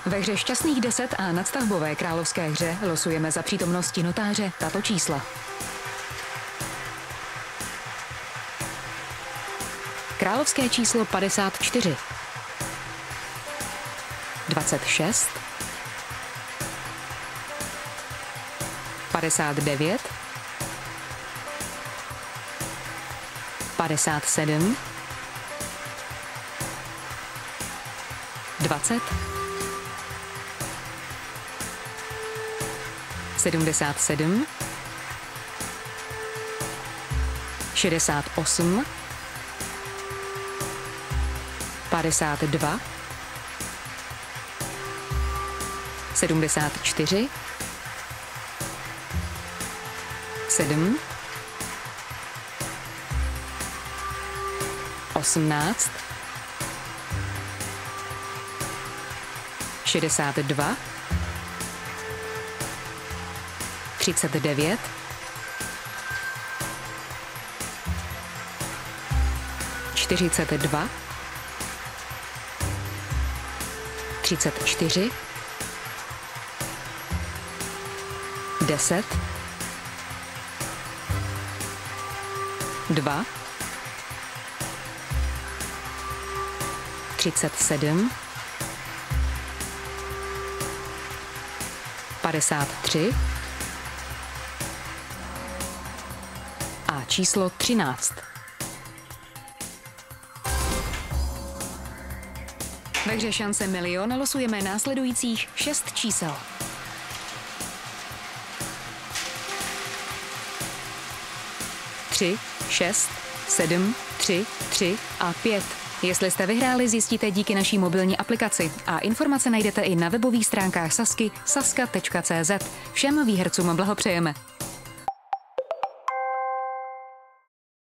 Ve hře Šťastných 10 a nadstavbové královské hře losujeme za přítomnosti notáře tato čísla. Královské číslo 54, 26, 59, 57, 20, 77, 68, 52, 74, 7, 18, 62, 39, 42, 34, 10, 2, 37, 53 a číslo 13. Ve hře Šance milion losujeme následujících 6 čísel. 3, 6, 7, 3, 3 a 5. Jestli jste vyhráli, zjistíte díky naší mobilní aplikaci a informace najdete i na webových stránkách Sazky saska.cz. Všem výhercům blahopřejeme.